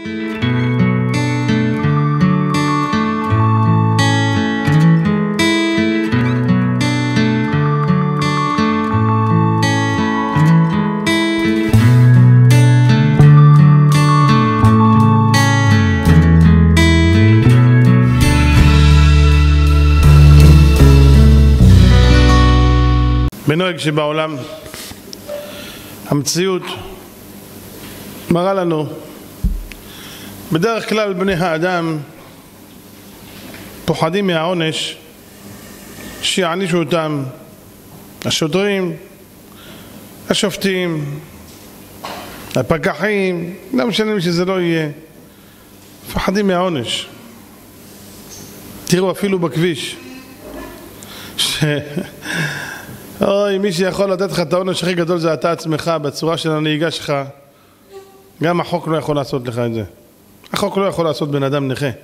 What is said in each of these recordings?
בנוהג שבעולם המציאות מראה לנו בדרך כלל בני האדם פוחדים מהעונש שיענישו אותם השוטרים, השופטים, הפקחים, לא משנה שזה לא יהיה, פוחדים מהעונש. תראו אפילו בכביש אוי, מי שיכול לתת לך את העונש הכי גדול זה אתה עצמך, בצורה של הנהיגה שלך. גם החוק לא יכול לעשות לך את זה. החוק לא יכול לעשות בן אדם נכה.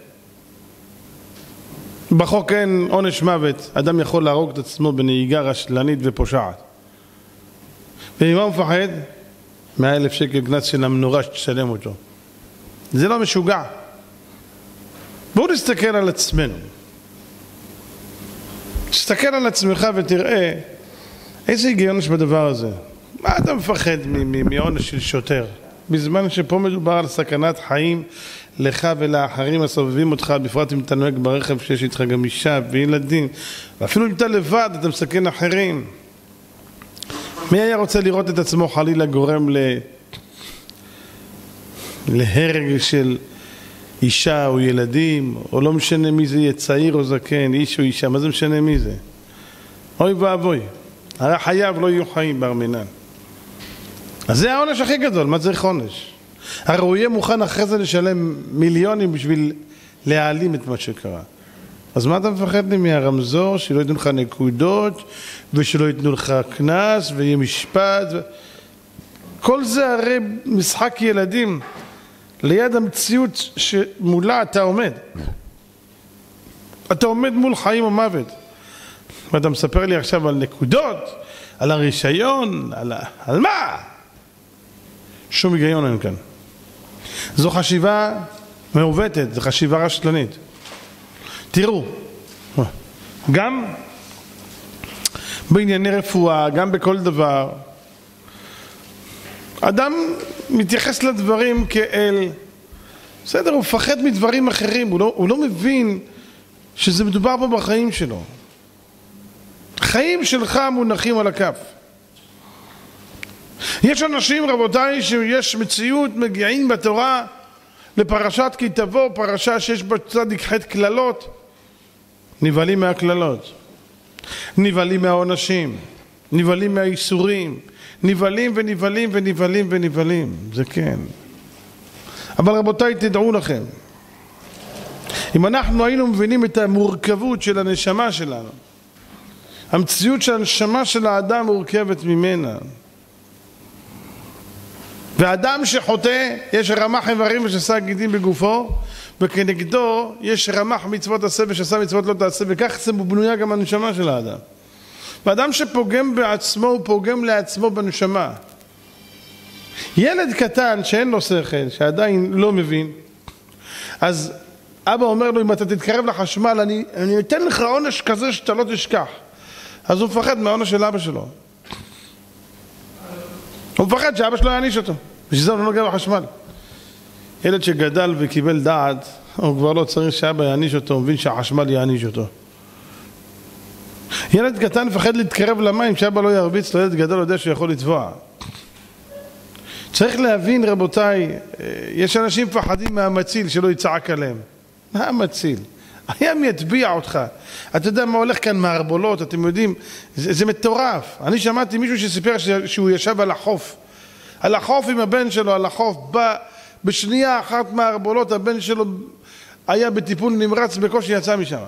בחוק אין עונש מוות. אדם יכול להרוג את עצמו בנהיגה רשלנית ופושעת. וממה הוא מפחד? 100,000 שקל קנס של המנורה שתשלם אותו. זה לא משוגע. בואו נסתכל על עצמנו. תסתכל על עצמך ותראה איזה היגיון יש בדבר הזה. מה אתה מפחד מעונש של שוטר? בזמן שפה מדובר על סכנת חיים לך ולאחרים הסובבים אותך, בפרט אם אתה נוהג ברכב שיש איתך גם אישה וילדים, ואפילו אם אתה לבד אתה מסכן אחרים. מי היה רוצה לראות את עצמו חלילה גורם להרג של אישה או ילדים, או לא משנה מי זה יהיה, צעיר או זקן, איש או אישה, מה זה משנה מי זה? אוי ואבוי, הרי חייו לא יהיו חיים בארמנן. אז זה העונש הכי גדול, מה צריך עונש? הרי הוא יהיה מוכן אחרי זה לשלם מיליונים בשביל להעלים את מה שקרה. אז מה אתה מפחד לי מהרמזור, שלא ייתנו לך נקודות, ושלא ייתנו לך כנס, ויהיה משפט? כל זה הרי משחק ילדים, ליד המציאות שמולה אתה עומד. אתה עומד מול חיים או מוות. ואתה מספר לי עכשיו על נקודות, על הרישיון, על מה? שום היגיון אין כאן. זו חשיבה מעוותת, זו חשיבה רשלנית. תראו, גם בענייני רפואה, גם בכל דבר, אדם מתייחס לדברים כאל, בסדר, הוא מפחד מדברים אחרים, הוא לא מבין שזה מדובר פה בחיים שלו. החיים שלך מונחים על הכף. יש אנשים, רבותיי, שיש מציאות, מגיעים בתורה לפרשת כי תבוא, פרשה שיש בה צדיק חטא כללות, נבהלים מהכללות, נבהלים מהעונשים, נבהלים מהאיסורים, נבהלים ונבהלים ונבהלים ונבהלים, זה כן. אבל רבותיי, תדעו לכם, אם אנחנו היינו מבינים את המורכבות של הנשמה שלנו, המציאות של הנשמה של האדם מורכבת ממנה, והאדם שחוטא יש רמ"ח איברים ושס"ה גידים בגופו, וכנגדו יש רמ"ח מצוות עשה ושס"ה מצוות לא תעשה, וכך זה בנויה גם הנשמה של האדם. ואדם שפוגם בעצמו הוא פוגם לעצמו בנשמה. ילד קטן שאין לו שכל, שעדיין לא מבין, אז אבא אומר לו, אם אתה תתקרב לחשמל אני אתן לך עונש כזה שאתה לא תשכח. אז הוא מפחד מהעונש של אבא שלו. הוא מפחד שאבא שלו יעניש אותו, בשביל זה הוא לא נוגע בחשמל. ילד שגדל וקיבל דעת, הוא כבר לא צריך שאבא יעניש אותו, הוא מבין שהחשמל יעניש אותו. ילד קטן מפחד להתקרב למים, שאבא לא ירביץ לו, ילד גדול יודע שהוא יכול לטבוע. צריך להבין, רבותיי, יש אנשים מפחדים מהמציל שלא יצעק עליהם. מה המציל? הים יטביע אותך. אתה יודע מה הולך כאן מהרבולות, אתם יודעים, זה מטורף. אני שמעתי מישהו שסיפר שהוא ישב על החוף. על החוף עם הבן שלו, על החוף, בשנייה אחת מהרבולות, הבן שלו היה בטיפול נמרץ, בקושי יצא משם.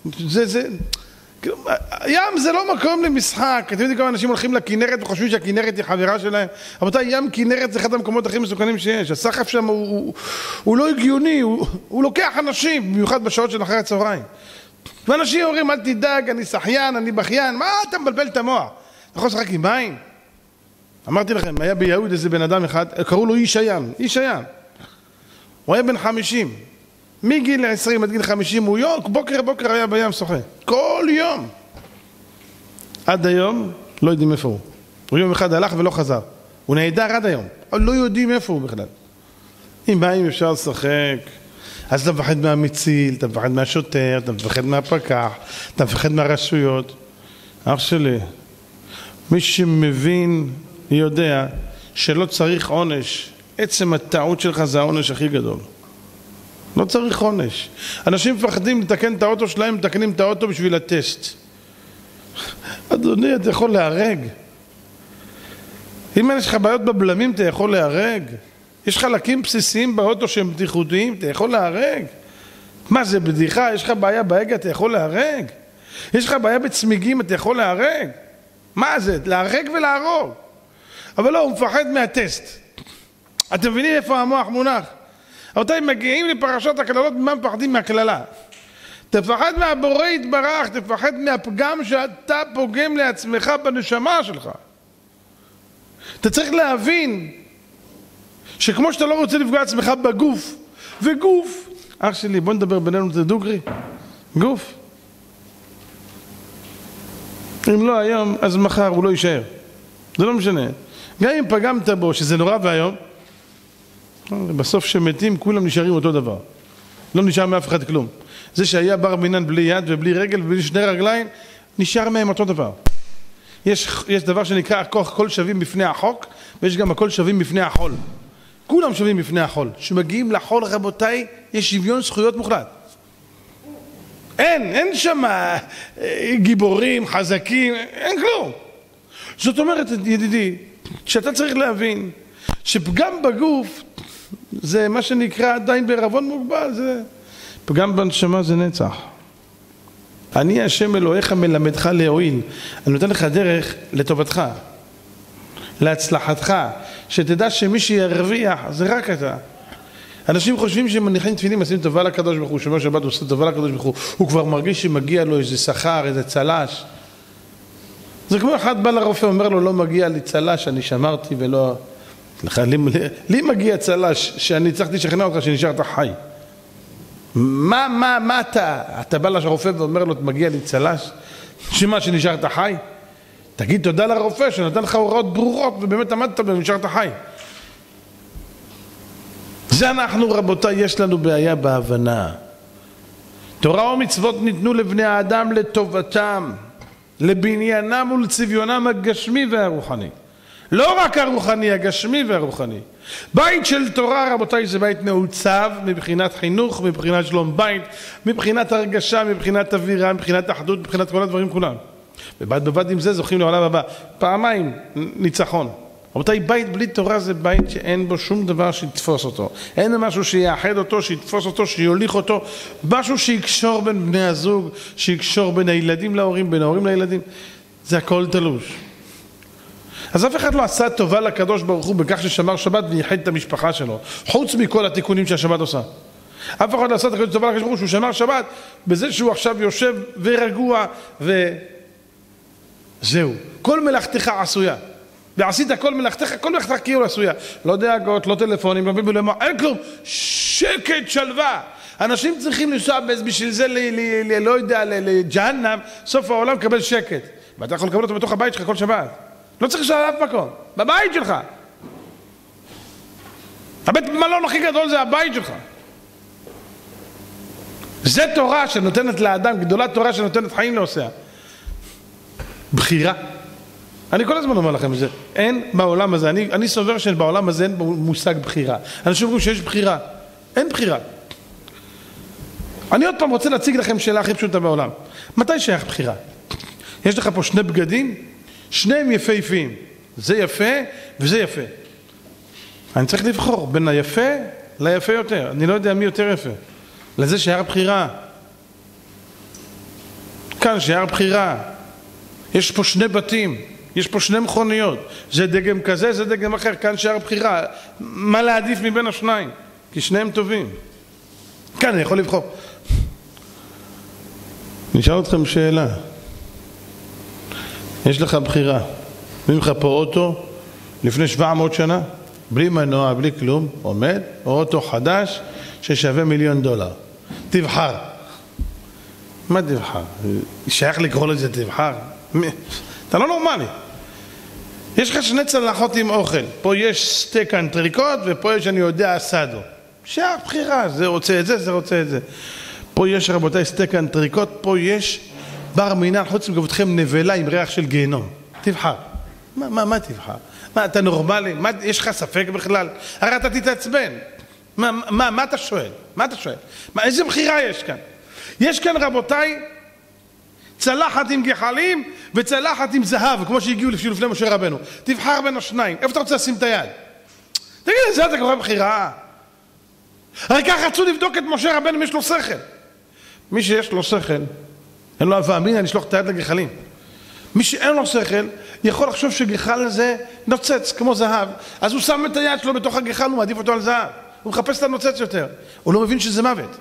ים זה לא מקום למשחק. אתם יודעים כמה אנשים הולכים לכנרת וחושבים שהכנרת היא חברה שלהם. רבותיי, ים כנרת זה אחד המקומות הכי מסוכנים שיש. הסחף שם הוא לא הגיוני, הוא לוקח אנשים, במיוחד בשעות של אחרי הצהריים. ואנשים אומרים, אל תדאג, אני שחיין, אני בכיין. מה אתה מבלבל את המוח? אתה יכול לשחק עם מים? אמרתי לכם, היה ביהוד איזה בן אדם אחד, קראו לו איש הים, איש הים. הוא היה בן 50. מגיל 20 עד גיל 50 הוא בוקר היה בים שוחה. כל יום. עד היום לא יודעים איפה הוא. הוא יום אחד הלך ולא חזר. הוא נהדר עד היום. אבל לא יודעים איפה הוא בכלל. אם מים אפשר לשחק, אז אתה מפחד מהמציל, אתה מפחד מהשוטר, אתה מפחד מהפקח, אתה מפחד מהרשויות. אח שלי, מי שמבין יודע שלא צריך עונש. עצם הטעות שלך זה העונש הכי גדול. לא צריך עונש. אנשים מפחדים לתקן את האוטו שלהם, מתקנים את האוטו בשביל הטסט. אדוני, אתה יכול להרג. אם יש לך בעיות בבלמים, אתה יכול להרג. יש חלקים בסיסיים באוטו שהם בטיחותיים, אתה יכול להרג. מה זה בדיחה? יש לך בעיה בהגה, אתה יכול להרג. יש לך בעיה בצמיגים, אתה יכול להרג. מה זה? להרג ולהרוג. אבל לא, הוא מפחד מהטסט. אתם מבינים איפה המוח מונח? אותם מגיעים לפרשות הכללות, מה מפחדים מהכללה? תפחד מהבורא יתברך, תפחד מהפגם שאתה פוגם לעצמך בנשמה שלך. אתה צריך להבין שכמו שאתה לא רוצה לפגוע עצמך בגוף, וגוף, אח שלי, בוא נדבר בינינו, זה דוגרי, גוף. אם לא היום, אז מחר הוא לא יישאר. זה לא משנה. גם אם פגמת בו, שזה נורא והיום, בסוף שמתים כולם נשארים אותו דבר. לא נשאר מאף אחד כלום. זה שהיה בר מינן בלי יד ובלי רגל ובלי שני רגליים, נשאר מהם אותו דבר. יש דבר שנקרא הכל שווים בפני החוק, ויש גם הכל שווים בפני החול. כולם שווים בפני החול. שמגיעים לחול, רבותיי, יש שוויון זכויות מוחלט. אין שם גיבורים, חזקים, אין כלום. זאת אומרת, ידידי, שאתה צריך להבין שפגם בגוף זה מה שנקרא עדיין בערבון מוגבל, זה פגם בנשמה, זה נצח. אני השם אלוהיך מלמדך להועיל. אני נותן לך דרך לטובתך, להצלחתך, שתדע שמי שירוויח זה רק אתה. אנשים חושבים שמניחים תפילין, עושים טובה לקדוש ברוך הוא, שומר שבת עושה טובה לקדוש ברוך הוא כבר מרגיש שמגיע לו איזה שכר, איזה צלש. זה כמו אחד בא לרופא, אומר לו, לא מגיע לי צלש, אני שמרתי ולא... לי מגיע צלש שאני צריכתי לשכנע אותך שנשארת חי. מה אתה בא לרופא ואומר לו, מגיע לי צלש? שמה, שנשארת חי? תגיד תודה לרופא שנתן לך הוראות ברורות ובאמת עמדת ונשארת חי. זה אנחנו, רבותיי, יש לנו בעיה בהבנה. תורה ומצוות ניתנו לבני האדם לטובתם, לבניינם ולצביונם הגשמי והרוחני. לא רק הרוחני, הגשמי והרוחני. בית של תורה, רבותיי, זה בית מעוצב מבחינת חינוך, מבחינת שלום בית, מבחינת הרגשה, מבחינת אווירה, מבחינת אחדות, מבחינת כל הדברים כולם. ובד בבד עם זה זוכים לעולם הבא. פעמיים ניצחון. רבותיי, בית בלי תורה זה בית שאין בו שום דבר שיתפוס אותו. אין משהו שיאחד אותו, שיתפוס אותו, שיוליך אותו. משהו שיקשור בין בני הזוג, שיקשור בין הילדים להורים, בין ההורים לילדים. זה הכל תלוש. אז אף אחד לא עשה טובה לקדוש ברוך הוא בכך ששמר שבת וייחד את המשפחה שלו. חוץ מכל התיקונים שהשבת עושה. אף אחד לא עשה טובה לקדוש ברוך הוא שהוא שמר שבת בזה שהוא עכשיו יושב ורגוע וזהו. כל מלאכתך עשויה. ועשית כל מלאכתך, כל מלאכתך כאילו עשויה. לא דאגות, לא טלפונים, לא ביבולמה, אין כלום. שקט, שלווה. אנשים צריכים לנסוע בשביל זה, לא יודע, לג'הנם, סוף העולם קבל שקט. ואתה יכול לקבל אותו בתוך הבית שלך כל שבת. לא צריך לשאול אף מקום, בבית שלך. הבית מלון הכי גדול זה הבית שלך. זה תורה שנותנת לאדם, גדולה תורה שנותנת חיים לעושיה. בחירה. אני כל הזמן אומר לכם את זה. אין בעולם הזה, אני סובר שבעולם הזה אין מושג בחירה. אנשים אומרים שיש בחירה. אין בחירה. אני עוד פעם רוצה להציג לכם שאלה הכי פשוטה בעולם. מתי שייך בחירה? יש לך פה שני בגדים, שניהם יפהפיים. זה יפה וזה יפה. אני צריך לבחור בין היפה ליפה יותר. אני לא יודע מי יותר יפה. לזה שייך בחירה. כאן שייך בחירה. יש פה שני בתים. יש פה שני מכוניות. זה דגם כזה, זה דגם אחר. כאן שייך בחירה. מה להעדיף מבין השניים? כי שניהם טובים. כאן אני יכול לבחור. נשאל אתכם שאלה. יש לך בחירה. נותנים לך פה אוטו לפני 700 שנה, בלי מנוע, בלי כלום, עומד, או אוטו חדש ששווה $1,000,000. תבחר. מה תבחר? שייך לקרוא לזה תבחר? אתה לא נורמלי. יש לך 2 צלחות עם אוכל. פה יש סטייק אנטריקוט, ופה יש, אני יודע, אסדו. שייך בחירה, זה רוצה את זה, זה רוצה את זה. פה יש, רבותיי, סטייק אנטריקוט, פה יש בר מינן, חוץ מגבותכם נבלה עם ריח של גיהנום. תבחר. מה תבחר? מה, אתה נורמלי? יש לך ספק בכלל? הרי אתה תתעצבן. מה אתה שואל? מה אתה שואל? איזה בחירה יש כאן? יש כאן, רבותיי, צלחת עם גחלים וצלחת עם זהב, כמו שהגיעו לפני משה רבנו. תבחר בין השניים. איפה אתה רוצה לשים את היד? תגיד, זה אתה קורא בחירה? הרי ככה רצו לבדוק את משה רבנו אם יש לו שכל. מי שיש לו שכל, אין לו הווה אמינא לשלוח את היד לגחלים. מי שאין לו שכל, יכול לחשוב שגחל הזה נוצץ כמו זהב, אז הוא שם את היד שלו בתוך הגחל, הוא מעדיף אותו על זהב. הוא מחפש את הנוצץ יותר. הוא לא מבין שזה מוות.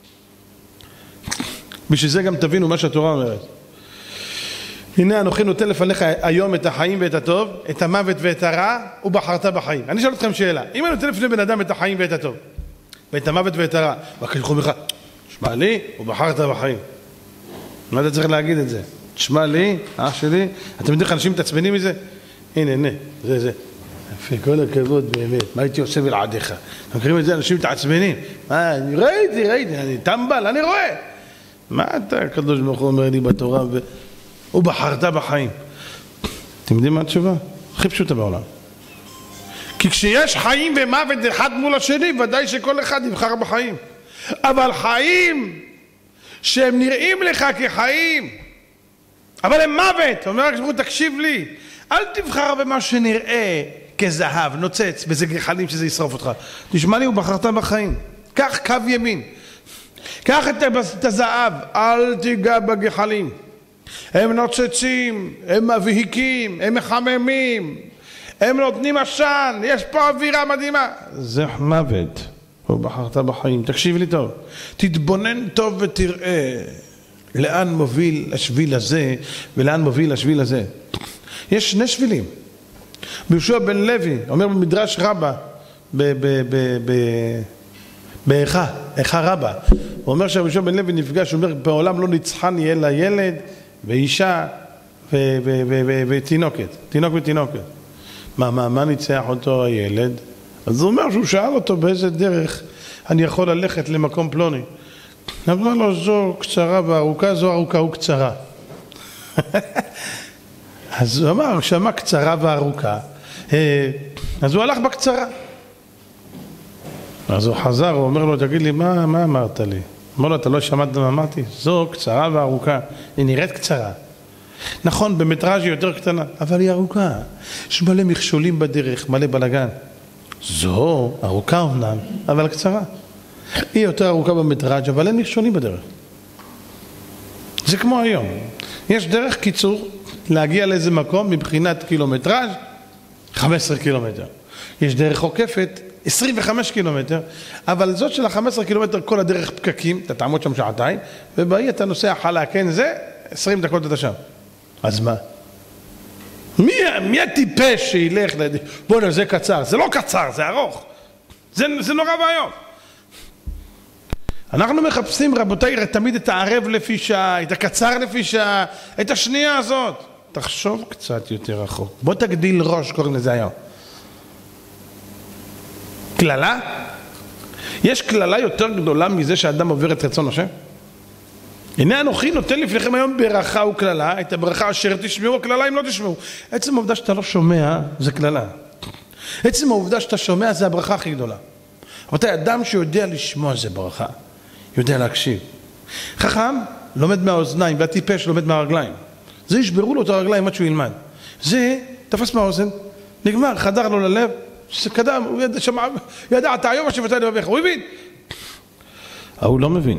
בשביל זה גם תבינו מה שהתורה אומרת. הנה אנוכי נותן לפניך היום את החיים ואת הטוב, את המוות ואת הרע, ובחרת בחיים. אני שואל אתכם שאלה, אם אני נותן לפני בן אדם את החיים ואת הטוב, ואת המוות ואת הרע, וכשכו ממך, תשמע לי, ובחרת בחיים. מה אתה צריך להגיד את זה? תשמע לי, אח שלי, אתם יודעים איך אנשים מתעצבנים מזה? הנה, זה. יפה, כל הכבוד באמת, מה הייתי עושה בלעדיך? אתם מכירים את זה, אנשים מתעצבנים. אני ראיתי, אני טמבל, אני רואה. מה אתה, הקדוש ברוך הוא אומר לי בתורה, ובחרת בחיים. אתם יודעים מה התשובה? הכי פשוטה בעולם. כי כשיש חיים ומוות אחד מול השני, ודאי שכל אחד יבחר בחיים. אבל חיים שהם נראים לך כחיים, אבל הם מוות. אומר הקדוש ברוך הוא, תקשיב לי, אל תבחר במה שנראה כזהב, נוצץ, וזה גחלים שזה ישרוף אותך. תשמע לי, ובחרת בחיים. קח קו ימין. קח את הזהב, אל תיגע בגחלים. הם נוצצים, הם מבהיקים, הם מחממים, הם נותנים עשן, יש פה אווירה מדהימה. זה מוות. ובחרת בחיים. תקשיב לי טוב. תתבונן טוב ותראה לאן מוביל השביל הזה ולאן מוביל השביל הזה. יש 2 שבילים. ביהושע בן לוי אומר במדרש רבה באיכה רבה, הוא אומר שיהושע בן לוי נפגש, הוא אומר בעולם לא ניצחן יהיה לה ילד ואישה ותינוקת, תינוק ותינוקת. מה ניצח אותו הילד? אז הוא אומר שהוא שאל אותו באיזה דרך אני יכול ללכת למקום פלוני. אמר לו, זו קצרה וארוכה, זו ארוכה וקצרה. אז הוא אמר, שמע קצרה וארוכה, אז הוא הלך בקצרה. אז הוא חזר, הוא אומר לו, תגיד לי, מה אמרת לי? אמר לו, אתה לא שמעת מה אמרתי? זו קצרה וארוכה, היא נראית קצרה. נכון, במטראז' היא יותר קטנה, אבל היא ארוכה. יש מלא מכשולים בדרך, מלא בלגן. זו ארוכה אומנם, אבל קצרה. היא יותר ארוכה במטראז', אבל אין מכשולים בדרך. זה כמו היום. יש דרך קיצור להגיע לאיזה מקום מבחינת קילומטראז' 15 קילומטר. יש דרך עוקפת 25 קילומטר, אבל זאת של ה-15 קילומטר כל הדרך פקקים, אתה תעמוד שם שעתיים, ובאי אתה נוסע חלה, כן זה, 20 דקות אתה שם. אז מה? מי הטיפש שילך בואו, זה קצר, זה לא קצר, זה ארוך. זה נורא ואיום. אנחנו מחפשים, רבותיי, תמיד את הערב לפי שעה, את הקצר לפי שעה, את השנייה הזאת. תחשוב קצת יותר רחוק. בוא תגדיל ראש, קוראים לזה היום. כללה? יש כללה יותר גדולה מזה שאדם עובר את רצון השם? הנה אנוכי נותן לפניכם היום ברכה וכללה, את הברכה אשר תשמעו, הכללה אם לא תשמעו. עצם העובדה שאתה לא שומע, זה כללה. עצם העובדה שאתה שומע, זה הברכה הכי גדולה. אבל אדם שיודע לשמוע זה ברכה, יודע להקשיב. חכם לומד מהאוזניים, והטיפש לומד מהרגליים. זה ישברו לו את הרגליים עד שהוא ילמד. זה תפס מהאוזן, נגמר, חדר לו ללב, שקדם, הוא ידע, אתה היום השבתה לבביך, הוא הבין. הוא לא מבין.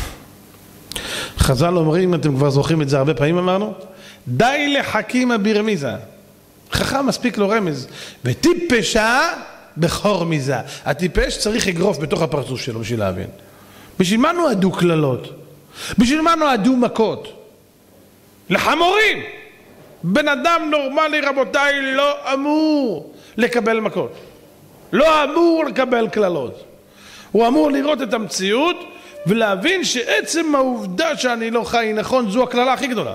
חז"ל אומרים, אתם כבר זוכרים את זה הרבה פעמים אמרנו, די לחכימא ברמיזא. חכם מספיק לו רמז, וטיפשה בחור מיזה. הטיפש צריך אגרוף בתוך הפרצוף שלו בשביל להבין. בשביל מה נועדו כללות? בשביל מה נועדו מכות? לחמורים. בן אדם נורמלי, רבותיי, לא אמור לקבל מכות. לא אמור לקבל כללות. הוא אמור לראות את המציאות ולהבין שעצם העובדה שאני לא חי נכון זו הכללה הכי גדולה.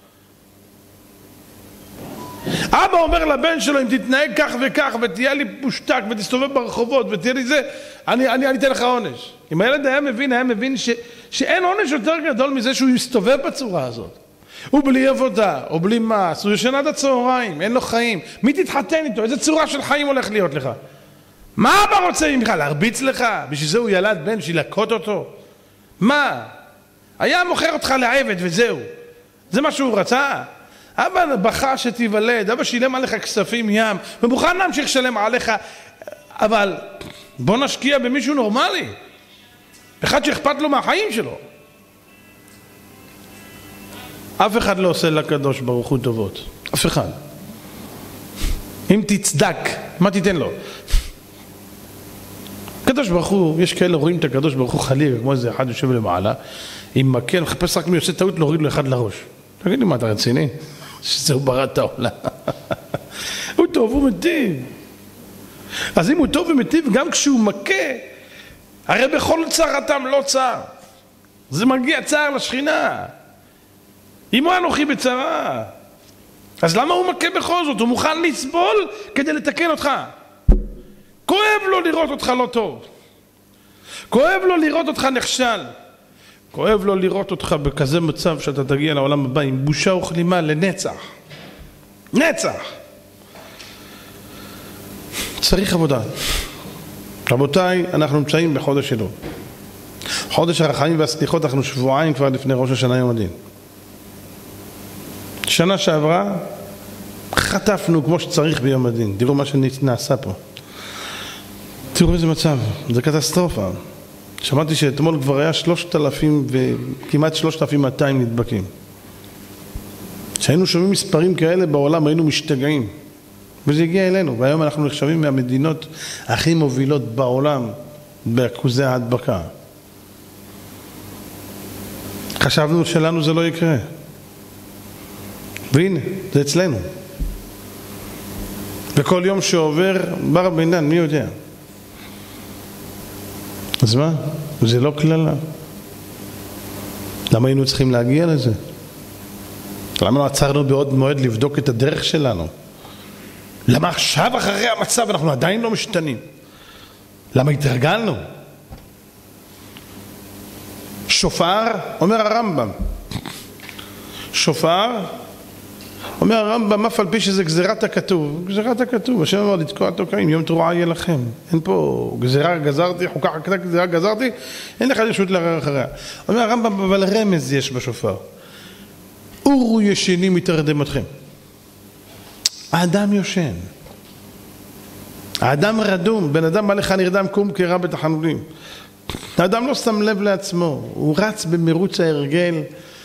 אבא אומר לבן שלו, אם תתנהג כך וכך ותהיה לי פושטק ותסתובב ברחובות ותהיה לי זה, אני אתן לך עונש. אם הילד היה מבין שאין עונש יותר גדול מזה שהוא יסתובב בצורה הזאת. הוא בלי עבודה, או בלי מס, הוא ישן עד הצהריים, אין לו חיים. מי תתחתן איתו? איזה צורה של חיים הולך להיות לך? מה אבא רוצה ממך? להרביץ לך? בשביל זה הוא ילד בן, בשביל לקות אותו? מה? היה מוכר אותך לעבד וזהו. זה מה שהוא רצה? אבא בכה שתיוולד, אבא שילם עליך כספים ים, ומוכן להמשיך לשלם עליך, אבל בוא נשקיע במישהו נורמלי. אחד שאכפת לו מהחיים שלו. אף אחד לא עושה לקדוש ברוך הוא טובות. אף אחד. אם תצדק, מה תיתן לו? הקדוש ברוך הוא, יש כאלה רואים את הקדוש ברוך הוא חלילה, כמו איזה אחד יושב למעלה, עם מקל, מחפש רק מי עושה טעות להוריד לו אחד לראש. תגיד לי, מה אתה רציני? שזהו ברא את העולם. הוא טוב, הוא מטיב. אז אם הוא טוב ומטיב, גם כשהוא מכה, הרי בכל צרתם לא צר. זה מגיע צער לשכינה. אמו אנוכי בצרה. אז למה הוא מכה בכל זאת? הוא מוכן לסבול כדי לתקן אותך. כואב לו לראות אותך לא טוב. כואב לו לראות אותך נכשל. כואב לו לראות אותך בכזה מצב שאתה תגיע לעולם הבא עם בושה וכלימה לנצח. נצח. צריך עבודה. רבותיי, אנחנו נמצאים בחודש אלול. חודש הרחמים והסליחות, אנחנו שבועיים כבר לפני ראש השנה יום הדין. שנה שעברה חטפנו כמו שצריך ביום הדין. תראו מה שנעשה פה. תראו איזה מצב, זה קטסטרופה. שמעתי שאתמול כבר היה 3,000 וכמעט 3,200 נדבקים. כשהיינו שומעים מספרים כאלה בעולם היינו משתגעים. וזה הגיע אלינו, והיום אנחנו נחשבים מהמדינות הכי מובילות בעולם באחוזי ההדבקה. חשבנו שלנו זה לא יקרה. והנה, זה אצלנו. וכל יום שעובר, בר בינן, מי יודע? אז מה? זה לא כללה. למה היינו צריכים להגיע לזה? למה לא עצרנו בעוד מועד לבדוק את הדרך שלנו? למה עכשיו אחרי המצב אנחנו עדיין לא משתנים? למה התרגלנו? שופר, אומר הרמב"ם. שופר, אומר הרמב"ם, אף על פי שזה גזירת הכתוב. גזירת הכתוב, השם אמר לתקוע תוקעים, יום תרועה יהיה לכם. אין פה גזירה גזרתי, חוקה חקתה גזירה גזרתי, אין לך רשות לערער אחריה. אומר הרמב"ם, אבל רמז יש בשופר. אורו ישנים מתרדמתכם. האדם יושן. האדם רדום, בן אדם בא לך נרדם קום קרא בתחנונים. האדם לא שם לב לעצמו, הוא רץ במרוץ ההרגל,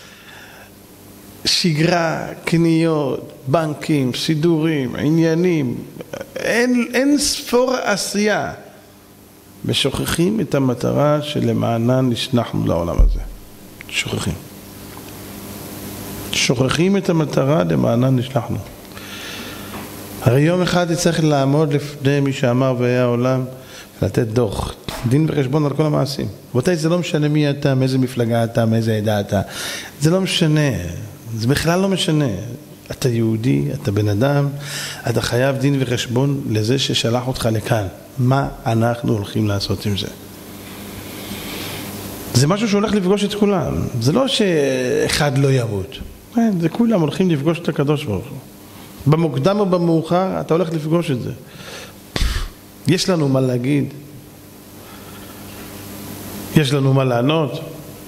שגרה, קניות, בנקים, סידורים, עניינים, אין ספור עשייה. ושוכחים את המטרה שלמענה נשנחנו לעולם הזה. שוכחים. שוכחים את המטרה למענה נשלחנו. הרי יום אחד צריך לעמוד לפני מי שאמר והיה העולם ולתת דוח, דין וחשבון על כל המעשים. ואותי זה לא משנה מי אתה, מאיזה מפלגה אתה, מאיזה עדה אתה. זה לא משנה, זה בכלל לא משנה. אתה יהודי, אתה בן אדם, אתה חייב דין וחשבון לזה ששלח אותך לכאן. מה אנחנו הולכים לעשות עם זה? זה משהו שהולך לפגוש את כולם. זה לא שאחד לא ימות. זה כולם הולכים לפגוש את הקדוש ברוך הוא. במוקדם או במאוחר אתה הולך לפגוש את זה. יש לנו מה להגיד. יש לנו מה לענות.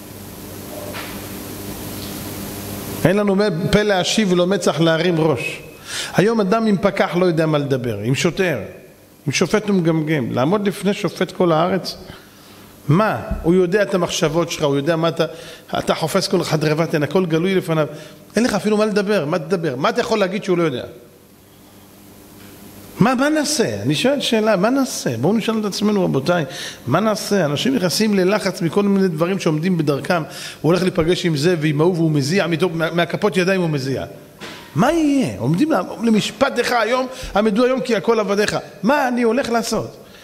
אין לנו פה להשיב ולא מצח להרים ראש. היום אדם עם פקח לא יודע מה לדבר, עם שוטר, עם שופט ומגמגם. לעמוד לפני שופט כל הארץ? מה? הוא יודע את המחשבות שלך, הוא יודע מה אתה חופש כל חדרי בטן, הכל גלוי לפניו. אין לך אפילו מה לדבר, מה תדבר? מה אתה יכול להגיד שהוא לא יודע? מה נעשה? אני שואל שאלה, מה נעשה? בואו נשאל את עצמנו רבותיי, מה נעשה? אנשים נכנסים ללחץ מכל מיני דברים שעומדים בדרכם, הוא הולך להיפגש עם זה ועם ההוא והוא מזיע, מהכפות ידיים הוא מזיע. מה יהיה? עומדים למשפט לך היום, עמדו היום כי הכל עבדיך. מה אני הולך לעשות?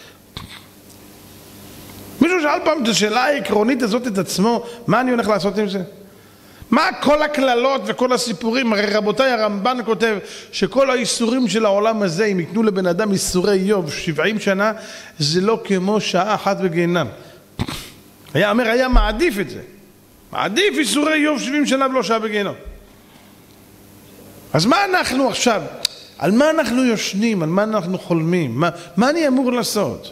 מישהו שאל פעם את השאלה העקרונית הזאת את עצמו, מה אני הולך לעשות עם זה? מה כל הכללות וכל הסיפורים? הרי רבותיי, הרמב"ן כותב שכל האיסורים של העולם הזה, אם ייתנו לבן אדם איסורי איוב 70 שנה, זה לא כמו שעה אחת בגיהנם. היה מעדיף את זה. מעדיף איסורי איוב 70 שנה ולא שעה בגיהנם. אז מה אנחנו עכשיו? על מה אנחנו יושנים? על מה אנחנו חולמים? מה אני אמור לעשות?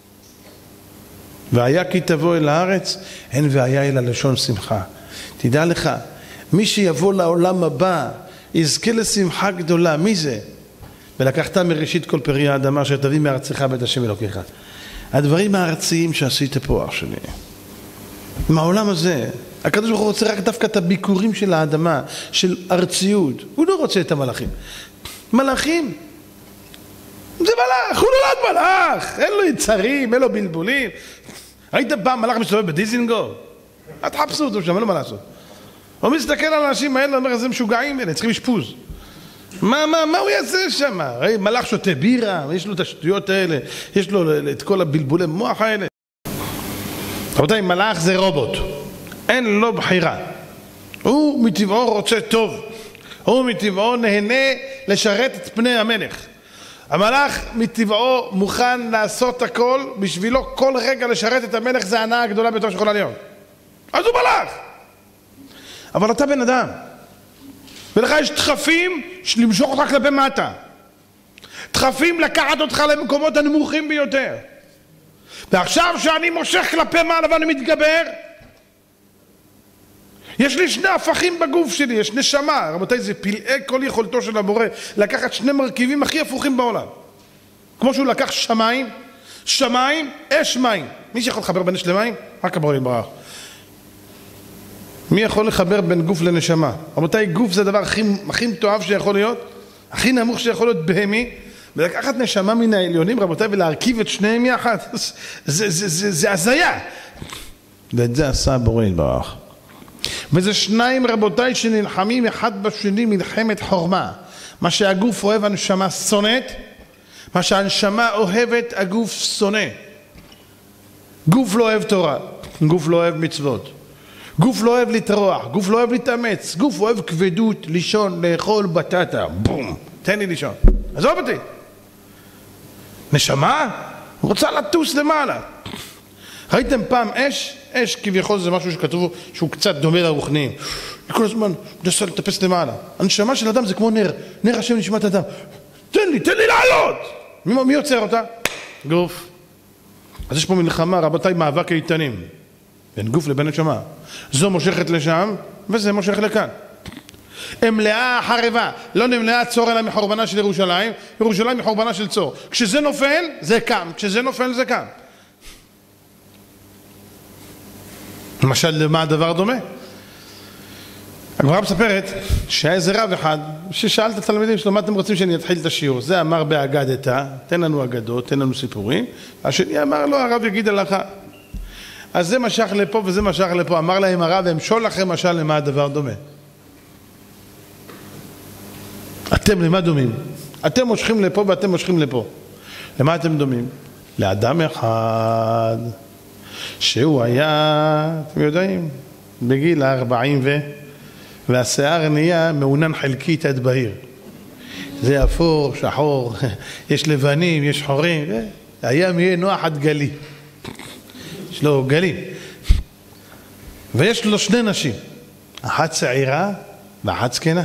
והיה כי תבוא אל הארץ, אין והיה אלא לשון שמחה. תדע לך, מי שיבוא לעולם הבא, יזכה לשמחה גדולה. מי זה? ולקחת מראשית כל פרי האדמה, שתביא מארצך בית השם אלוקיך. הדברים הארציים שעשית פה, אח שלי. מהעולם הזה, הקדוש ברוך הוא רוצה רק דווקא את הביקורים של האדמה, של ארציות. הוא לא רוצה את המלאכים. מלאכים? זה מלאך, הוא נולד מלאך. אין לו יצרים, אין לו בלבולים. ראית פעם מלאך מסתובב בדיזינגוף? את חפשו אותו שם, אין לו מה לעשות. הוא מסתכל על האנשים האלה, אומר, איזה משוגעים אלה, צריכים אשפוז. מה הוא יעשה שם? ראי, מלאך שותה בירה, יש לו את השטויות האלה, יש לו את כל הבלבולי מוח האלה. רבותיי, מלאך זה רובוט, אין לו בחירה. הוא מטבעו רוצה טוב, הוא מטבעו נהנה לשרת את פני המלך. המלאך מטבעו מוכן לעשות הכל, בשבילו כל רגע לשרת את המלך זה ההנאה הגדולה ביותר שיכולה להיות. אז הוא מלאך. אבל אתה בן אדם, ולך יש דחפים למשוך אותך כלפי מטה, דחפים לקחת אותך למקומות הנמוכים ביותר. ועכשיו שאני מושך כלפי מעלה ואני מתגבר, יש לי שני הפכים בגוף שלי, יש נשמה. רבותיי, זה פלאי כל יכולתו של הבורא לקחת שני מרכיבים הכי הפוכים בעולם. כמו שהוא לקח שמיים, אש מים. מי שיכול לחבר בין אש למים? רק הבורא יתברך. מי יכול לחבר בין גוף לנשמה? רבותיי, גוף זה הדבר הכי מתועב שיכול להיות, הכי נמוך שיכול להיות בהמי, ולקחת נשמה מן העליונים, רבותיי, ולהרכיב את שניהם יחד, זה הזיה. ואת זה עשה הבורא יתברך. וזה שניים, רבותיי, שנלחמים אחד בשני מלחמת חורמה. מה שהגוף אוהב, הנשמה שונאת, מה שהנשמה אוהבת, הגוף שונא. גוף לא אוהב תורה, גוף לא אוהב מצוות. גוף לא אוהב לטרוח, גוף לא אוהב להתאמץ, גוף אוהב כבדות, לישון, לאכול בטטה, בום, תן לי לישון. עזוב אותי. נשמה רוצה לטוס למעלה. ראיתם פעם אש? אש כביכול זה משהו שכתוב שהוא קצת דומה לרוחניים. כל הזמן נסה לטפס למעלה. הנשמה של אדם זה כמו נר, נר השם נשמת אדם. תן לי לעלות. מי יוצר אותה? גוף. אז יש פה מלחמה, רבותיי, מאבק איתנים. בין גוף לבין נשמה. זו מושכת לשם וזה מושך לכאן. מלאה חרבה, לא נמלאה צור אלא מחורבנה של ירושלים, ירושלים מחורבנה של צור. כשזה נופל זה קם, כשזה נופל זה קם. למשל, למה הדבר דומה? הגמרא מספרת שהיה איזה רב אחד ששאל את התלמידים שלו, מה אתם רוצים שאני אתחיל את השיעור? זה אמר באגדתא, תן לנו אגדות, תן לנו סיפורים. השני אמר לו, הרב יגיד הלכה. אז זה משך לפה וזה משך לפה. אמר להם הרב, אמשול לכם משל למה הדבר דומה. אתם למה דומים? אתם מושכים לפה ואתם מושכים לפה. למה אתם דומים? לאדם אחד שהוא היה, אתם יודעים, בגיל 40 והשיער נהיה מעונן חלקית עד בהיר. זה אפור, שחור, יש לבנים, יש שחורים, הים יהיה נוח עד גלי. יש לו גלים. ויש לו שני נשים, אחת צעירה ואחת זקנה.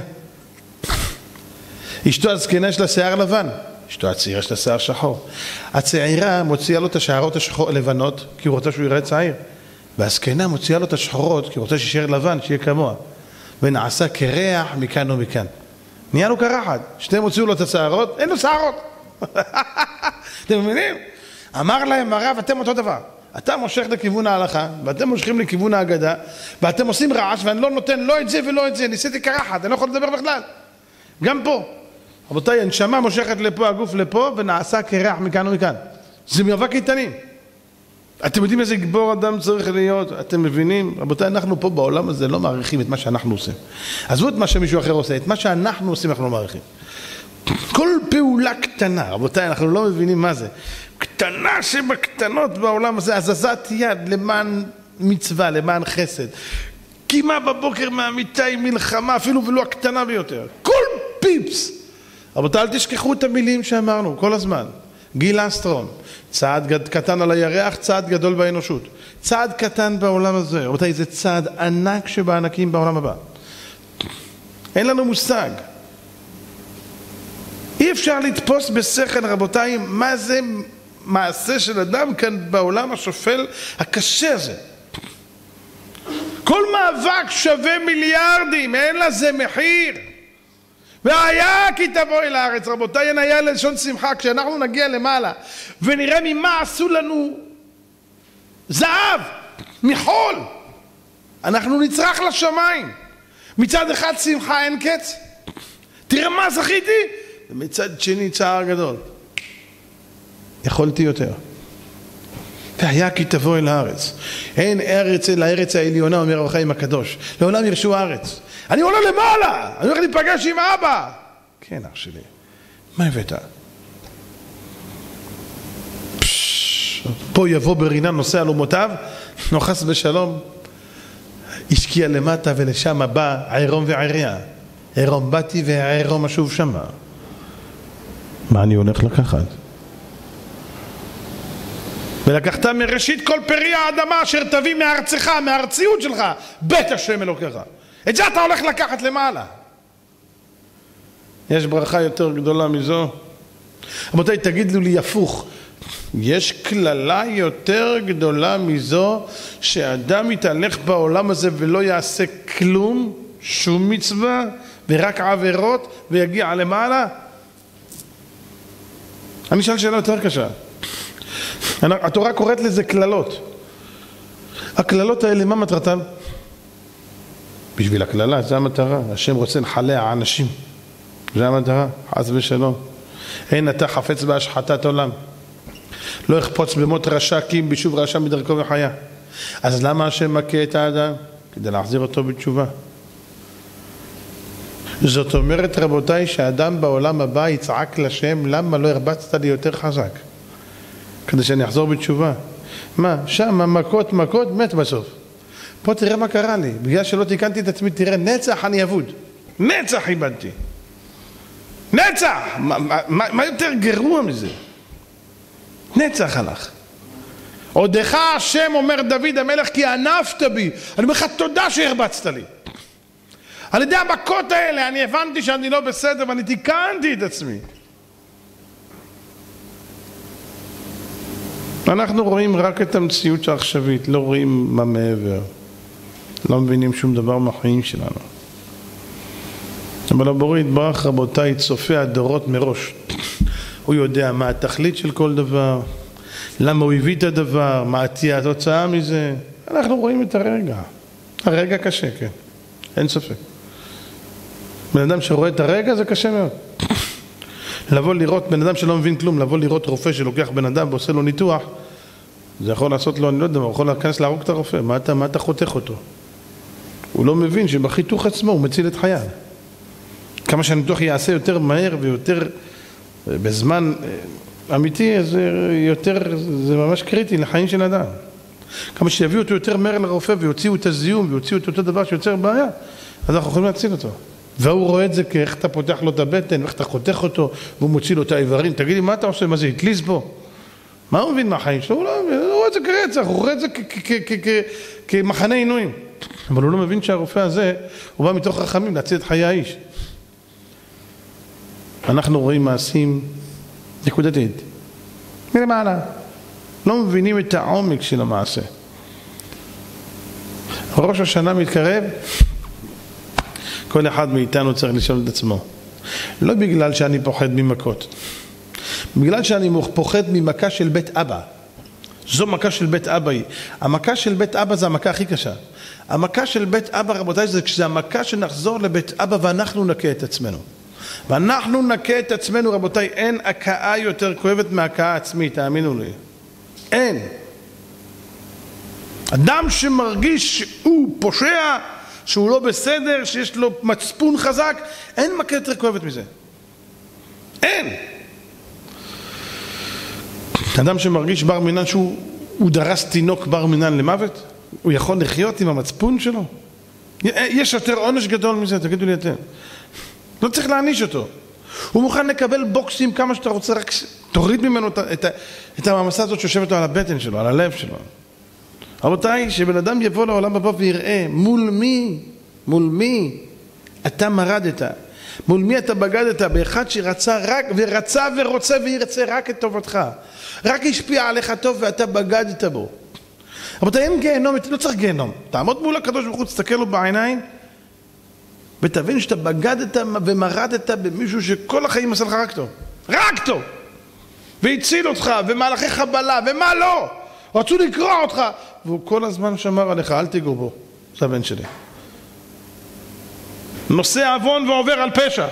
אשתו הזקנה יש לה שיער לבן, אשתו הצעירה יש לה שיער שחור. הצעירה מוציאה לו את השערות הלבנות כי הוא רוצה שהוא יראה צעיר, והזקנה מוציאה לו את השחורות כי הוא רוצה שישאר לבן, שיהיה כמוה. ונעשה קרח מכאן ומכאן. נהיה לו קרחת, שניהם הוציאו לו את השערות, אין לו שערות. אתם מבינים? אמר להם הרב, אתם אותו דבר. אתה מושך לכיוון ההלכה, ואתם מושכים לכיוון ההגדה, ואתם עושים רעש, ואני לא נותן לא את זה ולא את זה, ניסיתי קרחת, אני לא יכול לדבר בכלל. גם פה. רבותיי, הנשמה מושכת לפה, הגוף לפה, ונעשה קרח מכאן ומכאן. זה מאבק איתנים. אתם יודעים איזה גיבור אדם צריך להיות? אתם מבינים? רבותיי, אנחנו פה בעולם הזה לא מעריכים את מה שאנחנו עושים. עזבו את מה שמישהו אחר עושה, את מה שאנחנו עושים אנחנו לא מעריכים. כל פעולה קטנה, רבותיי, אנחנו לא מבינים מה זה. הקטנה שבקטנות בעולם הזה, הזזת יד למען מצווה, למען חסד. קימה בבוקר מהמיטה עם מלחמה, אפילו ולא הקטנה ביותר. כל פיפס. רבותיי, אל תשכחו את המילים שאמרנו כל הזמן. גיל אסטרום, צעד קטן על הירח, צעד גדול באנושות. צעד קטן בעולם הזה. רבותיי, זה צעד ענק שבענקים בעולם הבא. אין לנו מושג. אי אפשר לתפוס בשכל, רבותיי, מה זה מעשה של אדם כאן בעולם השופל הקשה הזה. כל מאבק שווה מיליארדים, אין לזה מחיר. והיה כי תבוא אל הארץ, רבותיי, אין היה ללשון שמחה. כשאנחנו נגיע למעלה ונראה ממה עשו לנו זהב, מחול, אנחנו נצרח לשמיים. מצד אחד שמחה אין קץ, תראה מה זכיתי, ומצד שני צער גדול, יכולתי יותר. והיה כי תבוא אל הארץ, אין ארץ אל הארץ העליונה, אומר אור החיים הקדוש, לעולם ירשו הארץ. אני עולה למעלה, אני הולך להיפגש עם אבא. כן, אח שלי, מה הבאת? פה יבוא ברינן נוסע על אומותיו, נוחס בשלום, השקיע למטה ולשם הבא עירום ועיריה. עירום באתי ועירום אשוב שמה. מה אני הולך לקחת? ולקחת מראשית כל פרי האדמה אשר תביא מארצך, מהארציות שלך, בית השם אלוקיך. את זה אתה הולך לקחת למעלה. יש ברכה יותר גדולה מזו? רבותיי, תגידו לי הפוך. יש כללה יותר גדולה מזו שאדם יתהלך בעולם הזה ולא יעשה כלום, שום מצווה ורק עבירות ויגיע למעלה? אני אשאל שאלה יותר קשה. התורה קוראת לזה כללות. הכללות האלה, מה מטרתן? בשביל הכללה, זה המטרה. השם רוצה לחלע אנשים. זה המטרה, חס ושלום. אין אתה חפץ בהשחתת עולם. לא יחפוץ במות רשע כי אם בשוב רשע מדרכו וחיה. אז למה השם מכה את האדם? כדי להחזיר אותו בתשובה. זאת אומרת, רבותיי, שהאדם בעולם הבא יצעק לשם, למה לא הרבצת לי יותר חזק? כדי שאני אחזור בתשובה. מה? שם מכות, מת בסוף. פה תראה מה קרה לי. בגלל שלא תיקנתי את עצמי, תראה, נצח אני אבוד. נצח איבדתי. נצח! מה יותר גרוע מזה? נצח הלך. עודך השם, אומר דוד המלך, כי ענפת בי. אני אומר לך תודה שהרבצת לי. על ידי המכות האלה אני הבנתי שאני לא בסדר ואני תיקנתי את עצמי. אנחנו רואים רק את המציאות העכשווית, לא רואים מה מעבר. לא מבינים שום דבר מהחיים שלנו. אבל הבורא יתברך, רבותיי, צופה הדורות מראש. הוא יודע מה התכלית של כל דבר, למה הוא הביא את הדבר, מה תהיה התוצאה מזה. אנחנו רואים את הרגע. הרגע קשה, כן. אין ספק. בן אדם שרואה את הרגע זה קשה מאוד. לבוא לראות, בן אדם שלא מבין כלום, לבוא לראות רופא שלוקח בן אדם ועושה לו ניתוח, זה יכול לעשות לו, אני לא יודע, הוא יכול להכנס להרוג את הרופא. מה אתה חותך אותו? הוא לא מבין שבחיתוך עצמו הוא מציל את חייו. כמה שהניתוח יעשה יותר מהר ויותר בזמן אמיתי, זה ממש קריטי לחיים של אדם. כמה שיביאו אותו יותר מהר לרופא ויוציאו את הזיהום ויוציאו את אותו דבר שיוצר בעיה, אז אנחנו יכולים להציל אותו. והוא רואה את זה כאיך אתה פותח לו את הבטן, ואיך אתה חותך אותו, והוא מוציא לו את האיברים. תגידי, מה אתה עושה? מה זה? התליז בו? מה הוא מבין מהחיים שלו? הוא לא מבין, הוא רואה את זה כרצח, הוא רואה את זה כמחנה עינויים. אבל הוא לא מבין שהרופא הזה, הוא בא מתוך רחמים להציל את חיי האיש. אנחנו רואים מעשים נקודתית, מלמעלה. לא מבינים את העומק של המעשה. ראש השנה מתקרב, כל אחד מאיתנו צריך לשאול את עצמו. לא בגלל שאני פוחד ממכות, בגלל שאני פוחד ממכה של בית אבא. זו מכה של בית אבא היא. המכה של בית אבא זה המכה הכי קשה. המכה של בית אבא, רבותיי, זה כשזה המכה שנחזור לבית אבא ואנחנו נקה את עצמנו. ואנחנו נקה את עצמנו, רבותיי, אין הכאה יותר כואבת מהכאה עצמית, תאמינו לי. אין. אדם שמרגיש שהוא פושע, שהוא לא בסדר, שיש לו מצפון חזק, אין מכה יותר כואבת מזה. אין. אדם שמרגיש בר מינן שהוא דרס תינוק בר מינן למוות, הוא יכול לחיות עם המצפון שלו? יש יותר עונש גדול מזה, תגידו לי אתם. לא צריך להעניש אותו. הוא מוכן לקבל בוקסים כמה שאתה רוצה, רק תוריד ממנו את המעמסה הזאת שיושבת לו על הבטן שלו, על הלב שלו. רבותיי, שבן אדם יבוא לעולם הבא ויראה מול מי אתה מרדת, מול מי אתה בגדת, באחד שרצה רק ורצה ורוצה וירצה רק את טובתך, רק השפיע עליך טוב ואתה בגדת בו. רבותיי, אין גיהנום, לא צריך גיהנום. תעמוד מול הקדוש ברוך הוא, תסתכל לו בעיניים ותבין שאתה בגדת ומרדת במישהו שכל החיים עשה לך רק טוב והציל אותך ומהלכי חבלה ומה לא, רצו לקרוע אותך והוא כל הזמן שמר עליך, אל תיגעו בו, זה הבן שלי. נושא עוון ועובר על פשע.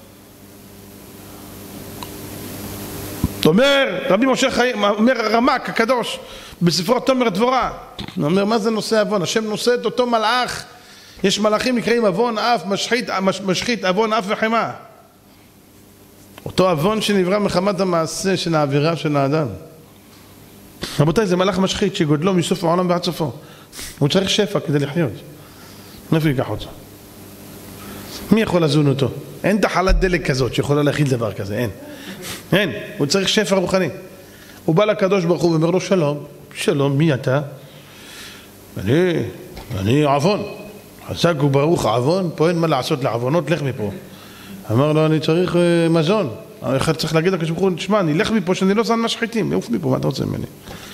אומר רבי משה חיים, אומר הרמ"ק הקדוש בספרו תומר דבורה, אומר מה זה נושא עוון? השם נושא את אותו מלאך, יש מלאכים נקראים עוון אף, משחית עוון אף וחמה, אותו עוון שנברא מחמת המעשה של העבירה של האדם. רבותיי, זה מלאך משחית שגודלו מסוף העולם ועד סופו, הוא צריך שפע כדי לחיות. מאיפה ייקח אותו? מי יכול לזון אותו? אין תחלת דלק כזאת שיכולה להכיל דבר כזה, אין. הוא צריך שפע רוחני. הוא בא לקדוש ברוך הוא ואומר לו שלום, מי אתה? אני עוון, חזק וברוך עוון, פה אין מה לעשות לעוונות, לך מפה. אמר לו, אני צריך מזון. אחד צריך להגיד לקדוש ברוך הוא, תשמע, אני לך מפה שאני לא זן משחיתים, לעוף מפה, מה אתה רוצה ממני?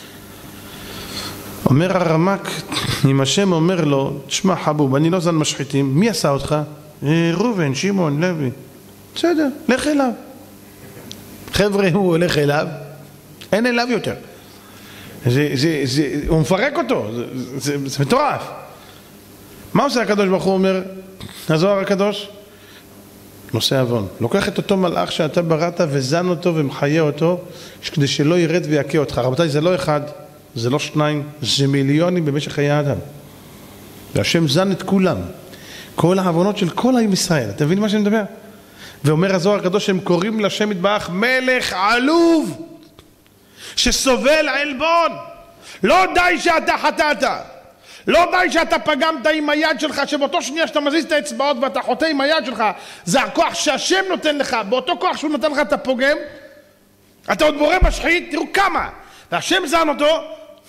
אומר הרמ"ק, אם השם אומר לו, תשמע חבוב, אני לא זן משחיתים, מי עשה אותך? ראובן, שמעון, לוי. בסדר, לך אליו. חבר'ה, הוא הולך אליו, אין אליו יותר. הוא מפרק אותו, זה מטורף. מה עושה הקדוש ברוך הוא? אומר, הזוהר הקדוש, נושא עוון. לוקח את אותו מלאך שאתה בראת וזן אותו ומחיה אותו, כדי שלא ירד ויקה אותך. רבותיי, זה לא אחד, זה לא שניים, זה מיליונים במשך חיי האדם. והשם זן את כולם. כל העוונות של כל עם ישראל. אתה מבין מה שאני מדבר? ואומר הזוהר הקדוש שהם קוראים לשם יתברך מלך עלוב שסובל עלבון. לא די שאתה חטאת, לא די שאתה פגמת עם היד שלך, שבאותו שנייה שאתה מזיז את האצבעות ואתה חוטא עם היד שלך, זה הכוח שהשם נותן לך, באותו כוח שהוא נותן לך אתה פוגם, אתה עוד בורא משחית, תראו כמה, והשם זן אותו.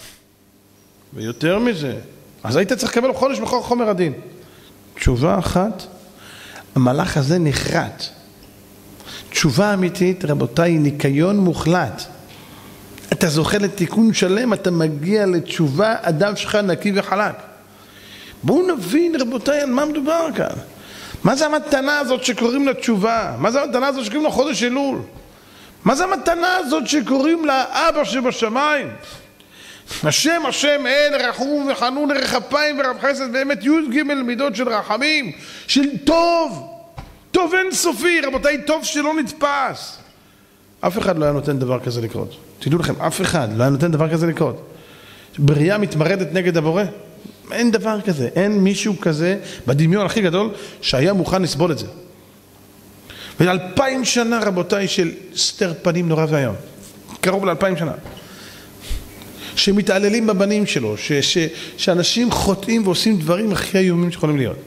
ויותר מזה, אז היית צריך לקבל חודש בחוק חומר הדין. תשובה אחת, המלאך הזה נחרט. תשובה אמיתית, רבותיי, ניקיון מוחלט. אתה זוכה לתיקון שלם, אתה מגיע לתשובה, אדם שלך נקי וחלק. בואו נבין, רבותיי, על מה מדובר כאן. מה זה המתנה הזאת שקוראים לה תשובה? מה זה המתנה הזאת שקוראים לה חודש אלול? מה זה המתנה הזאת שקוראים לה אבא שבשמיים? השם אל רחום וחנון ערך אפיים ורב חסד באמת י' ג' מידות של רחמים, של טוב אין סופי. רבותיי, טוב שלא נתפס. אף אחד לא היה נותן דבר כזה לקרות. תדעו לכם, אף אחד לא היה נותן דבר כזה לקרות. בריאה מתמרדת נגד הבורא, אין דבר כזה, אין מישהו כזה בדמיון הכי גדול שהיה מוכן לסבול את זה. ו2000 שנה רבותיי של סתר פנים נורא והיום, קרוב ל2000 שנה, שמתעללים בבנים שלו, שאנשים חוטאים ועושים דברים הכי איומים שיכולים להיות,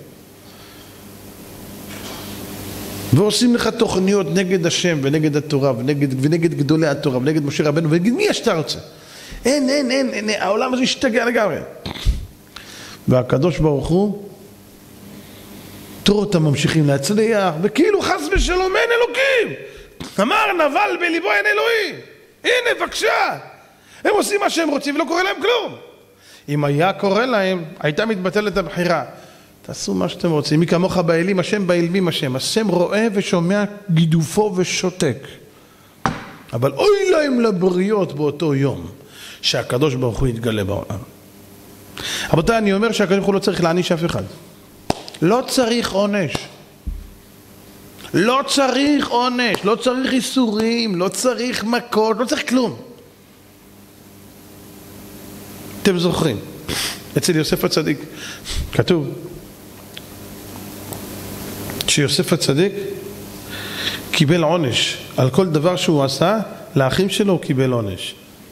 ועושים לך תוכניות נגד השם ונגד התורה ונגד גדולי התורה ונגד משה רבנו ונגד מי שאתה רוצה. אין, העולם הזה השתגע לגמרי. והקדוש ברוך הוא, תראו אותם ממשיכים להצליח, וכאילו חס ושלום אין אלוקים. אמר נבל בליבו אין אלוהים. הנה בבקשה, הם עושים מה שהם רוצים ולא קורה להם כלום. אם היה קורה להם, הייתה מתבטלת הבחירה. תעשו מה שאתם רוצים, מי כמוך באלים, השם באלמים השם. השם רואה ושומע גידופו ושותק. אבל אוי להם לבריות באותו יום שהקדוש ברוך הוא יתגלה בעולם. רבותיי, אני אומר שהקדוש ברוך הוא לא צריך להעניש אף אחד. לא צריך עונש. לא צריך עונש, לא צריך איסורים, לא צריך מכות, לא צריך כלום. אתם זוכרים, אצל יוסף הצדיק כתוב שיוסף הצדיק קיבל עונש על כל דבר שהוא עשה, לאחים שלו הוא קיבל עונש.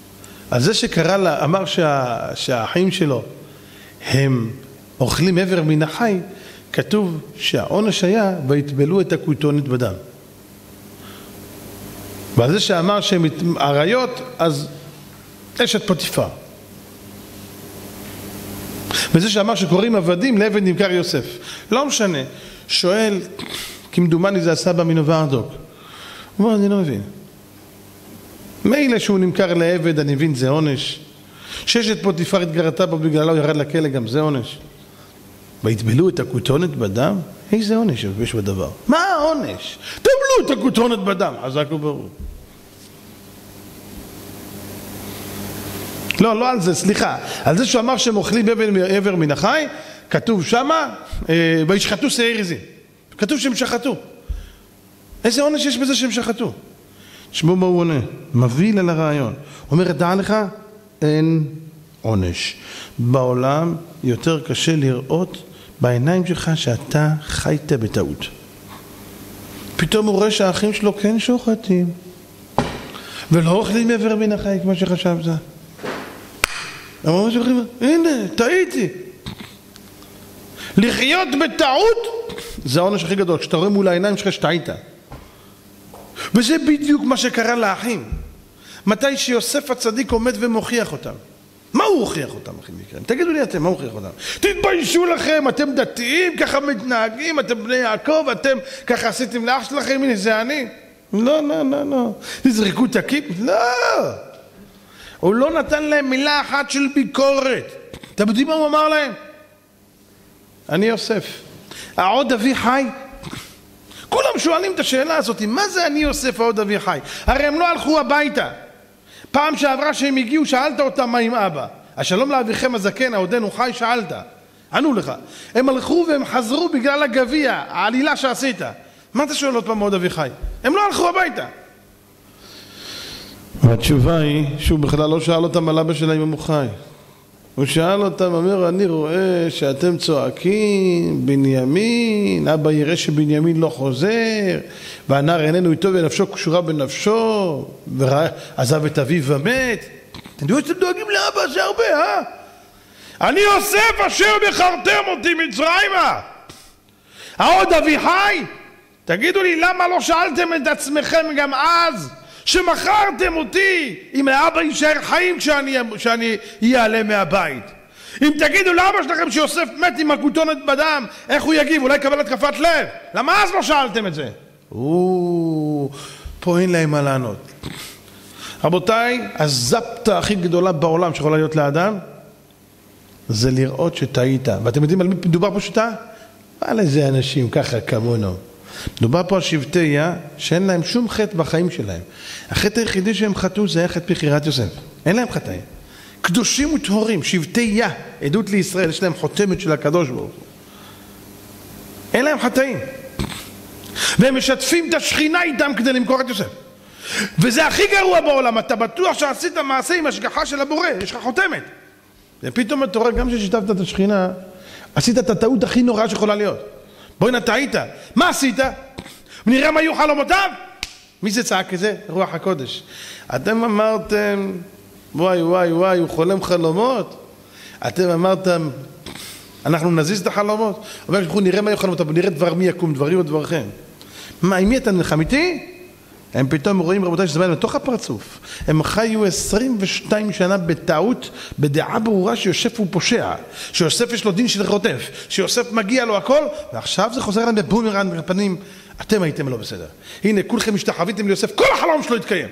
על זה שקרא לה, אמר שהאחים שלו הם אוכלים עבר מן החי, כתוב שהעונש היה ויטבלו את הכותונת בדם. ועל זה שאמר שהם עריות, אז אשת פוטיפר. וזה שאמר שקוראים עבדים, לעבד נמכר יוסף. לא משנה. שואל, כמדומני זה הסבא מנוברדוק. הוא אומר, אני לא מבין. מילא שהוא נמכר לעבד, אני מבין, זה עונש. שאשת פוטיפר התגרתה בו בגללו, ירד לכלא, גם זה עונש. ויטבלו את הכותונת בדם? איזה עונש יש בדבר? מה העונש? טבלו את הכותונת בדם. חזק וברור. לא על זה, סליחה. על זה שהוא אמר שהם אוכלים עבר מן החי, כתוב שמה, וישחטו שעיר עזים. כתוב שהם שחטו. איזה עונש יש בזה שהם שחטו? תשמעו מה הוא עונה. מביא על הרעיון. הוא אומר, דע לך, אין עונש. בעולם יותר קשה לראות בעיניים שלך שאתה חיית בטעות. פתאום הוא רואה שהאחים שלו כן שוחטים. ולא אוכלים עבר מן החי כמו שחשבת. אמרו שוחטים, הנה, טעיתי. לחיות בטעות זה העונש הכי גדול, כשאתה רואה מול העיניים שלך שטעית. וזה בדיוק מה שקרה לאחים. מתי שיוסף הצדיק עומד ומוכיח אותם. מה הוא הוכיח אותם, אחים יקרים? תגידו לי אתם, מה הוא הוכיח אותם? תתביישו לכם, אתם דתיים, ככה מתנהגים, אתם בני יעקב, אתם ככה עשיתם לאח שלכם, הנה זה אני. לא. תזרקו את הכיפ? לא. הוא לא נתן להם מילה אחת של ביקורת. אתם יודעים מה הוא אמר להם? אני יוסף. העוד אבי חי? כולם שואלים את השאלה הזאת, מה זה אני יוסף העוד אבי חי? הרי הם לא הלכו הביתה. פעם שעברה שהם הגיעו, שאלת אותם מה עם אבא. השלום לאביכם הזקן, העודנו חי, שאלת. ענו לך. הם הלכו והם חזרו בגלל הגביע, העלילה שעשית. מה אתה שואל עוד פעם עוד אבי חי? הם לא הלכו הביתה. והתשובה היא שהוא בכלל לא שאל אותם על אבא שלהם אם הוא חי. הוא שאל אותם, אומר, אני רואה שאתם צועקים, בנימין, אבא יראה שבנימין לא חוזר, והנער איננו איתו ונפשו קשורה בנפשו, ועזב את אביו ומת. אתם יודעים שאתם דואגים לאבא, זה הרבה, אני יוסף אשר בחרתם אותי מצרימה. העוד אבי חי? תגידו לי, למה לא שאלתם את עצמכם גם אז? שמכרתם אותי, אם האבא יישאר חיים כשאני יעלה מהבית. אם תגידו לאבא שלכם שיוסף מת עם הכותונת בדם, איך הוא יגיב? אולי קבל התקפת לב. למה אז לא שאלתם את זה? פה אין להם מה לענות. רבותיי, הזפטה הכי גדולה בעולם שיכולה להיות לאדם, זה לראות שטעית. ואתם יודעים על מי מדובר פה שטעה? על איזה אנשים ככה כמונו. מדובר פה על שבטי יה שאין להם שום חטא בחיים שלהם. החטא היחידי שהם חטאו זה היה חטא בחירת יוסף. אין להם חטאים. קדושים וטהורים, שבטי יה, עדות לישראל, יש להם חותמת של הקדוש ברוך הוא. אין להם חטאים. והם משתפים את השכינה איתם כדי למכור את יוסף. וזה הכי גרוע בעולם, אתה בטוח שעשית מעשה עם השגחה של הבורא, יש לך חותמת. ופתאום אתה רואה, גם ששיתפת את השכינה, עשית את הטעות הכי נוראה שיכולה להיות. בואי נטעית, מה עשית? ונראה מה יהיו חלומותיו? מי זה צעק כזה? רוח הקודש. אתם אמרתם, וואי, הוא חולם חלומות? אתם אמרתם, אנחנו נזיז את החלומות? אומר, נראה מה יהיו חלומותיו, נראה דבר מי יקום, דברי ודברכם. מה, עם מי אתה נלחם איתי? הם פתאום רואים, רבותיי, שזה בא לתוך הפרצוף. הם חיו 22 שנה בטעות, בדעה ברורה שיוסף הוא פושע, שיוסף יש לו דין של חוטף, שיוסף מגיע לו הכל, ועכשיו זה חוזר להם בבומרנג בפנים, אתם הייתם לא בסדר. הנה, כולכם השתחוויתם ליוסף, כל החלום שלו יתקיים.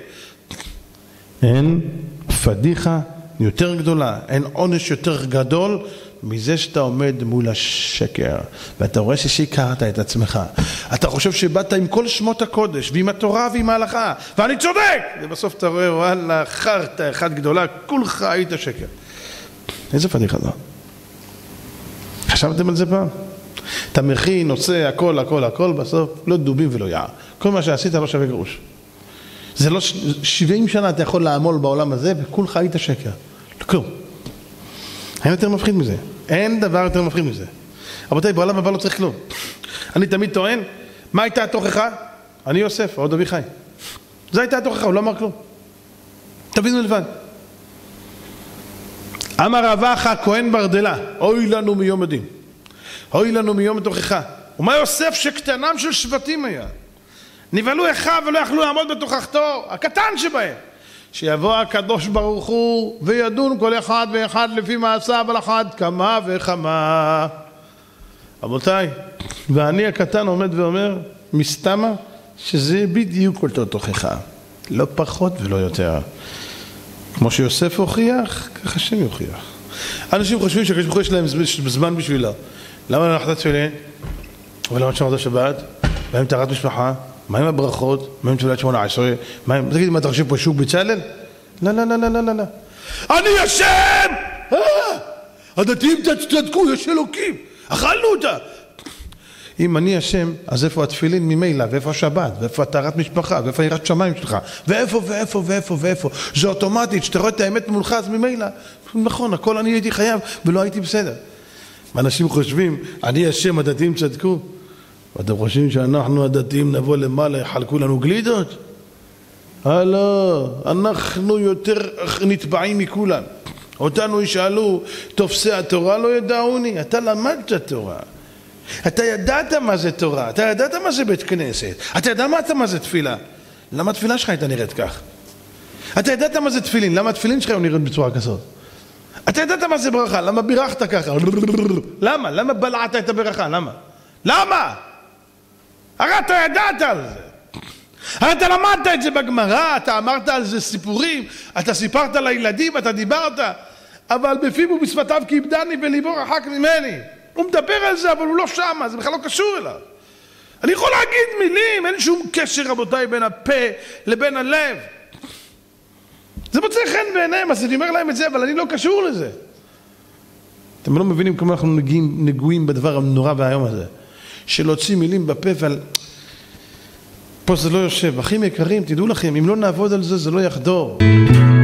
אין פדיחה יותר גדולה, אין עונש יותר גדול, מזה שאתה עומד מול השקר, ואתה רואה ששיקרת את עצמך. אתה חושב שבאת עם כל שמות הקודש, ועם התורה ועם ההלכה, ואני צודק! ובסוף אתה רואה, וואלה, חרטה אחת גדולה, כולך היית שקר. איזה פדיחה זו? חשבתם על זה פעם? אתה מכין, עושה, הכל, בסוף לא דובים ולא יער. כל מה שעשית לא שווה גרוש. זה לא 70 שנה אתה יכול לעמול בעולם הזה, וכולך היית שקר. כלום. אין יותר מפחיד מזה. אין דבר יותר מפחיד מזה. רבותיי, בעולם הבא לא צריך כלום. אני תמיד טוען, מה הייתה התוכחה? אני יוסף, עוד אבי חי. זה הייתה התוכחה, הוא לא אמר כלום. תבינו לבד. אמר רבח הכהן ברדלה, אוי לנו מיום הדין, אוי לנו מיום התוכחה. ומה יוסף שקטנם של שבטים היה? נבהלו אחיו ולא יכלו לעמוד בתוכחתו, הקטן שבהם. שיבוא הקדוש ברוך הוא וידון כל אחד ואחד לפי מעשיו על אחת כמה וכמה. רבותיי, ואני הקטן עומד ואומר, מסתמה שזה בדיוק אותו תוכחה, לא פחות ולא יותר. כמו שיוסף הוכיח, ככה השם יוכיח. אנשים חושבים שהקדוש ברוך הוא יש להם זמן בשבילו. למה לא נחת תפילין? ולמה שמרת השבת? מה עם טהרת משפחה? מה עם הברכות? מה עם תפילת 18? תגיד, מה אתה חושב פה שוק בצלאל? לא, לא, לא, לא, לא, לא. אני השם! הדתיים תצדקו, יש אלוקים. אכלנו אותה. אם אני השם, אז איפה התפילין ממילא, ואיפה השבת, ואיפה טהרת משפחה, ואיפה יראת שמיים שלך, ואיפה. זה אוטומטית, שאתה רואה את האמת מולך, אז ממילא. נכון, הכל אני הייתי חייב, ולא הייתי בסדר. אנשים חושבים, אני השם, הדתיים צדקו. ואתם חושבים שאנחנו הדתיים נבוא למעלה, יחלקו לנו גלידות? לא, אנחנו יותר נטבעים מכולם. אותנו ישאלו, תופסי התורה לא ידעוני, אתה למדת תורה. אתה ידעת מה זה תורה, אתה ידעת מה זה בית כנסת, אתה ידעת מה זה תפילה. למה התפילה שלך הייתה נראית כך? אתה ידעת מה זה תפילין, למה התפילין שלך נראית בצורה כזאת? אתה ידעת מה זה ברכה, למה בירכת ככה? למה? למה בלעת את הברכה? למה? הרי אתה ידעת על זה. הרי אתה למדת את זה בגמרא, אתה אמרת על זה סיפורים, אתה סיפרת לילדים, אתה דיברת, אבל בפיו ובשפתיו כיבדני וליבו רחק ממני. הוא מדבר על זה, אבל הוא לא שם, זה בכלל לא קשור אליו. אני יכול להגיד מילים, אין שום קשר רבותיי בין הפה לבין הלב. זה מוצא חן בעיניהם, אז אני אומר להם את זה, אבל אני לא קשור לזה. אתם לא מבינים כמה אנחנו נגועים בדבר הנורא והיום הזה. שלהוציא מילים בפה ועל... פה זה לא יושב. אחים יקרים, תדעו לכם, אם לא נעבוד על זה, זה לא יחדור.